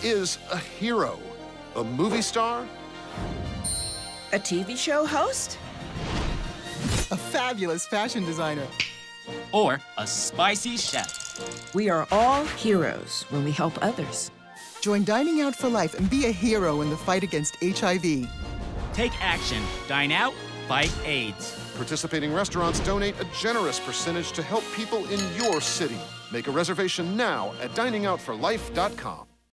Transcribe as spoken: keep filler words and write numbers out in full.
is a hero? A movie star? A T V show host? A fabulous fashion designer. Or a spicy chef. We are all heroes when we help others. Join Dining Out for Life and be a hero in the fight against H I V. Take action. Dine out, fight AIDS. Participating restaurants donate a generous percentage to help people in your city. Make a reservation now at dining out for life dot com.